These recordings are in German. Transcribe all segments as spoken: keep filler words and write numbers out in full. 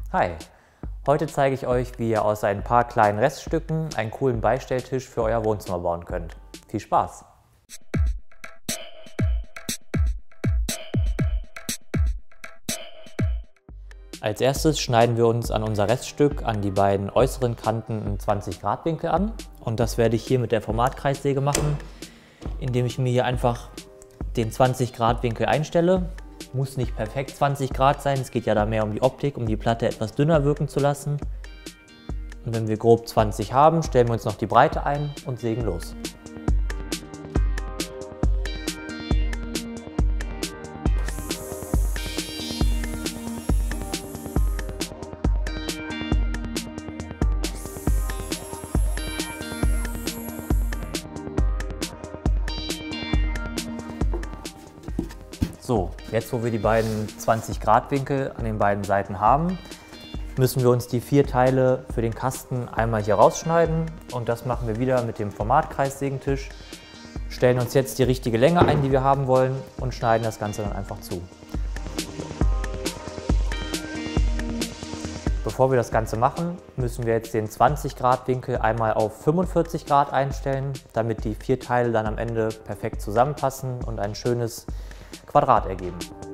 Hi, heute zeige ich euch, wie ihr aus ein paar kleinen Reststücken einen coolen Beistelltisch für euer Wohnzimmer bauen könnt. Viel Spaß! Als erstes schneiden wir uns an unser Reststück an die beiden äußeren Kanten einen zwanzig Grad Winkel an. Und das werde ich hier mit der Formatkreissäge machen, indem ich mir hier einfach den zwanzig Grad Winkel einstelle. Muss nicht perfekt zwanzig Grad sein, es geht ja da mehr um die Optik, um die Platte etwas dünner wirken zu lassen. Und wenn wir grob zwanzig haben, stellen wir uns noch die Breite ein und sägen los. So, jetzt wo wir die beiden zwanzig Grad Winkel an den beiden Seiten haben, müssen wir uns die vier Teile für den Kasten einmal hier rausschneiden und das machen wir wieder mit dem Formatkreissägentisch. Stellen uns jetzt die richtige Länge ein, die wir haben wollen und schneiden das Ganze dann einfach zu. Bevor wir das Ganze machen, müssen wir jetzt den zwanzig Grad Winkel einmal auf fünfundvierzig Grad einstellen, damit die vier Teile dann am Ende perfekt zusammenpassen und ein schönes Quadrat ergeben.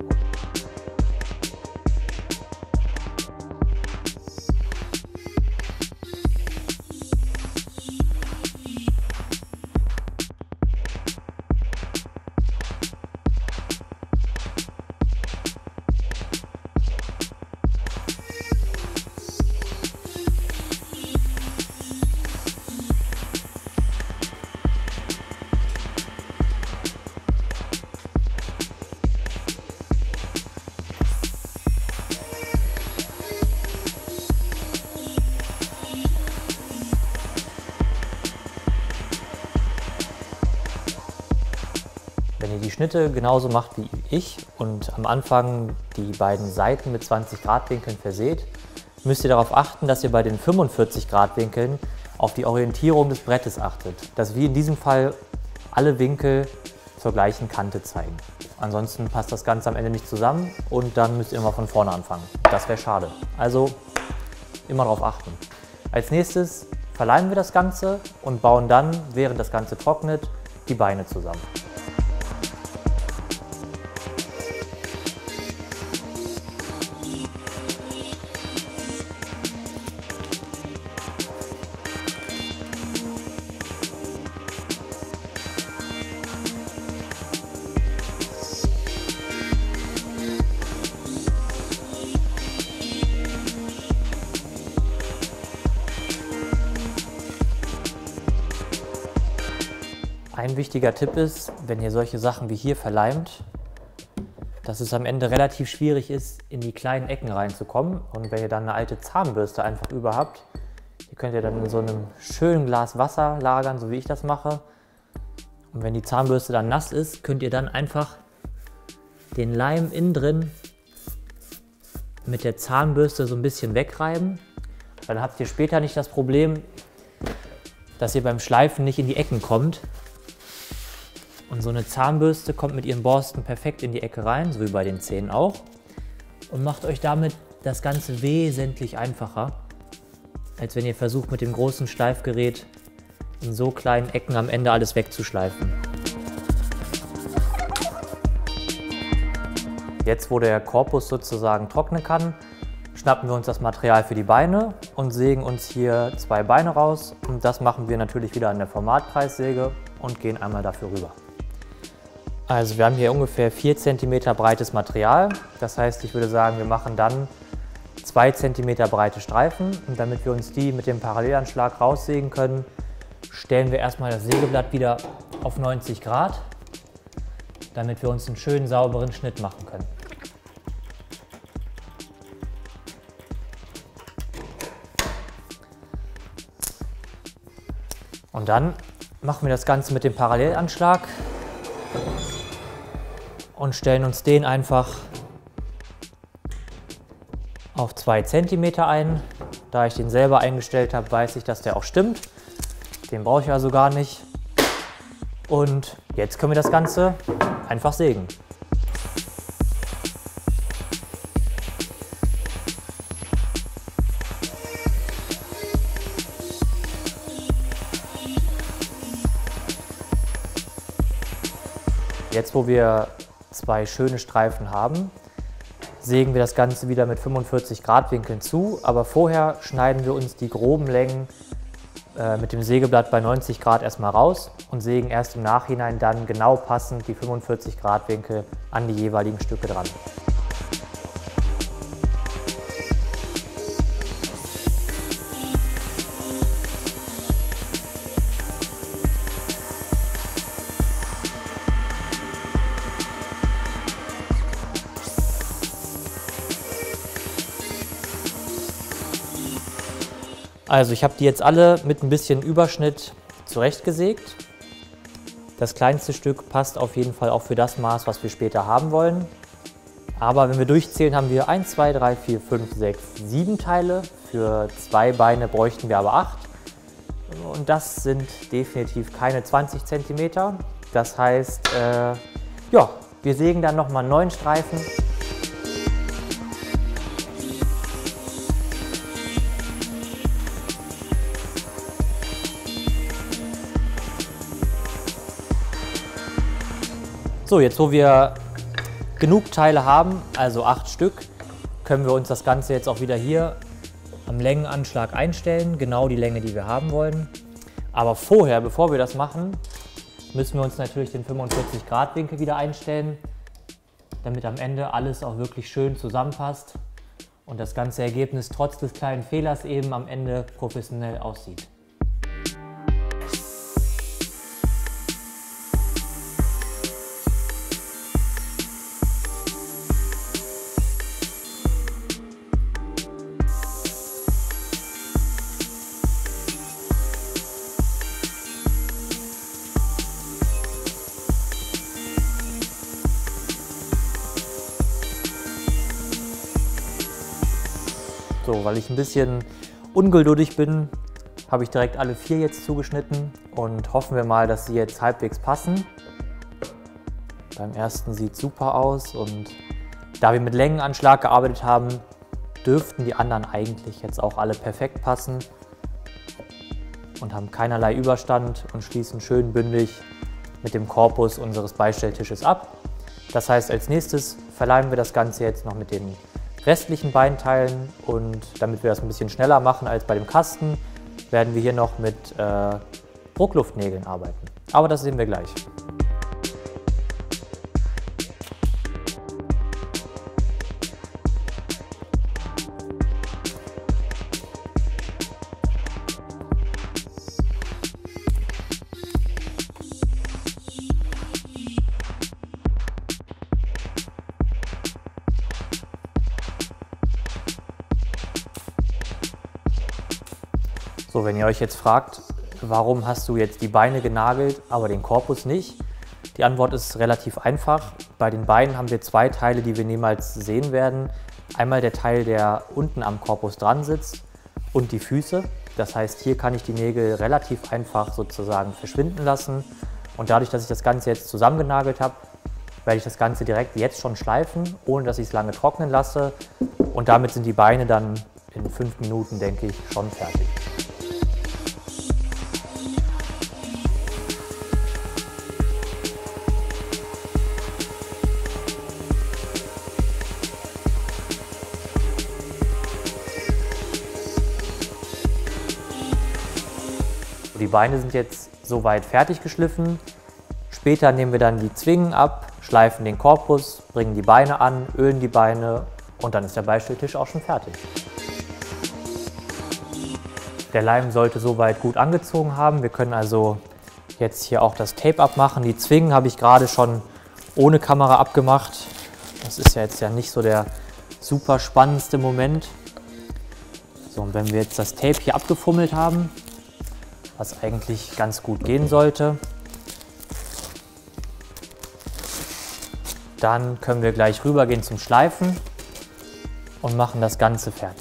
Wenn ihr die Schnitte genauso macht wie ich und am Anfang die beiden Seiten mit zwanzig Grad Winkeln verseht, müsst ihr darauf achten, dass ihr bei den fünfundvierzig Grad Winkeln auf die Orientierung des Brettes achtet, dass wie in diesem Fall alle Winkel zur gleichen Kante zeigen. Ansonsten passt das Ganze am Ende nicht zusammen und dann müsst ihr immer von vorne anfangen. Das wäre schade. Also immer darauf achten. Als nächstes verleimen wir das Ganze und bauen dann, während das Ganze trocknet, die Beine zusammen. Ein wichtiger Tipp ist, wenn ihr solche Sachen wie hier verleimt, dass es am Ende relativ schwierig ist, in die kleinen Ecken reinzukommen. Und wenn ihr dann eine alte Zahnbürste einfach über habt, die könnt ihr dann in so einem schönen Glas Wasser lagern, so wie ich das mache. Und wenn die Zahnbürste dann nass ist, könnt ihr dann einfach den Leim innen drin mit der Zahnbürste so ein bisschen wegreiben. Dann habt ihr später nicht das Problem, dass ihr beim Schleifen nicht in die Ecken kommt. Und so eine Zahnbürste kommt mit ihren Borsten perfekt in die Ecke rein, so wie bei den Zähnen auch. Und macht euch damit das Ganze wesentlich einfacher, als wenn ihr versucht mit dem großen Schleifgerät in so kleinen Ecken am Ende alles wegzuschleifen. Jetzt, wo der Korpus sozusagen trocknen kann, schnappen wir uns das Material für die Beine und sägen uns hier zwei Beine raus. Und das machen wir natürlich wieder an der Formatkreissäge und gehen einmal dafür rüber. Also wir haben hier ungefähr vier Zentimeter breites Material. Das heißt, ich würde sagen, wir machen dann zwei Zentimeter breite Streifen. Und damit wir uns die mit dem Parallelanschlag raussägen können, stellen wir erstmal das Sägeblatt wieder auf neunzig Grad, damit wir uns einen schönen sauberen Schnitt machen können. Und dann machen wir das Ganze mit dem Parallelanschlag und stellen uns den einfach auf zwei Zentimeter ein. Da ich den selber eingestellt habe, weiß ich, dass der auch stimmt. Den brauche ich also gar nicht. Und jetzt können wir das Ganze einfach sägen. Jetzt, wo wir zwei schöne Streifen haben, sägen wir das Ganze wieder mit fünfundvierzig Grad Winkeln zu, aber vorher schneiden wir uns die groben Längen äh, mit dem Sägeblatt bei neunzig Grad erstmal raus und sägen erst im Nachhinein dann genau passend die fünfundvierzig Grad Winkel an die jeweiligen Stücke dran. Also ich habe die jetzt alle mit ein bisschen Überschnitt zurechtgesägt. Das kleinste Stück passt auf jeden Fall auch für das Maß, was wir später haben wollen. Aber wenn wir durchzählen, haben wir eins, zwei, drei, vier, fünf, sechs, sieben Teile. Für zwei Beine bräuchten wir aber acht. Und das sind definitiv keine zwanzig Zentimeter. Das heißt, äh, ja, wir sägen dann nochmal neun Streifen. So, jetzt wo wir genug Teile haben, also acht Stück, können wir uns das Ganze jetzt auch wieder hier am Längenanschlag einstellen, genau die Länge, die wir haben wollen. Aber vorher, bevor wir das machen, müssen wir uns natürlich den fünfundvierzig Grad Winkel wieder einstellen, damit am Ende alles auch wirklich schön zusammenpasst und das ganze Ergebnis trotz des kleinen Fehlers eben am Ende professionell aussieht. So, weil ich ein bisschen ungeduldig bin, habe ich direkt alle vier jetzt zugeschnitten und hoffen wir mal, dass sie jetzt halbwegs passen. Beim ersten sieht es super aus und da wir mit Längenanschlag gearbeitet haben, dürften die anderen eigentlich jetzt auch alle perfekt passen und haben keinerlei Überstand und schließen schön bündig mit dem Korpus unseres Beistelltisches ab. Das heißt, als nächstes verleimen wir das Ganze jetzt noch mit den restlichen Beinteilen und damit wir das ein bisschen schneller machen als bei dem Kasten, werden wir hier noch mit äh, Druckluftnägeln arbeiten. Aber das sehen wir gleich. So, wenn ihr euch jetzt fragt, warum hast du jetzt die Beine genagelt, aber den Korpus nicht? Die Antwort ist relativ einfach. Bei den Beinen haben wir zwei Teile, die wir niemals sehen werden. Einmal der Teil, der unten am Korpus dran sitzt und die Füße. Das heißt, hier kann ich die Nägel relativ einfach sozusagen verschwinden lassen. Und dadurch, dass ich das Ganze jetzt zusammengenagelt habe, werde ich das Ganze direkt jetzt schon schleifen, ohne dass ich es lange trocknen lasse. Und damit sind die Beine dann in fünf Minuten, denke ich, schon fertig. Die Beine sind jetzt soweit fertig geschliffen. Später nehmen wir dann die Zwingen ab, schleifen den Korpus, bringen die Beine an, ölen die Beine und dann ist der Beistelltisch auch schon fertig. Der Leim sollte soweit gut angezogen haben. Wir können also jetzt hier auch das Tape abmachen. Die Zwingen habe ich gerade schon ohne Kamera abgemacht. Das ist ja jetzt ja nicht so der super spannendste Moment. So, und wenn wir jetzt das Tape hier abgefummelt haben, was eigentlich ganz gut gehen sollte, dann können wir gleich rübergehen zum Schleifen und machen das Ganze fertig.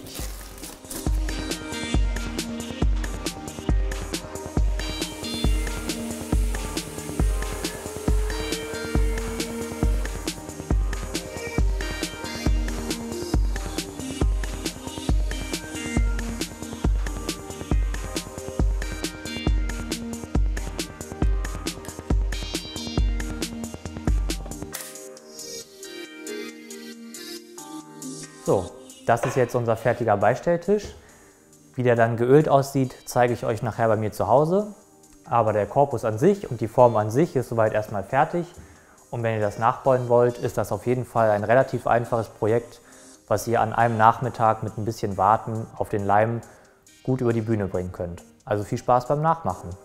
Das ist jetzt unser fertiger Beistelltisch. Wie der dann geölt aussieht, zeige ich euch nachher bei mir zu Hause. Aber der Korpus an sich und die Form an sich ist soweit erstmal fertig. Und wenn ihr das nachbauen wollt, ist das auf jeden Fall ein relativ einfaches Projekt, was ihr an einem Nachmittag mit ein bisschen Warten auf den Leim gut über die Bühne bringen könnt. Also viel Spaß beim Nachmachen.